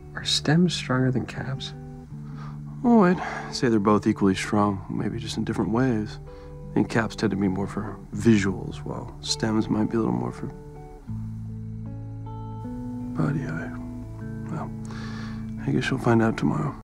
Are stems stronger than caps? Oh, I'd say they're both equally strong, maybe just in different ways. I think caps tend to be more for visuals, while stems might be a little more for body eye. Well, I guess you'll find out tomorrow.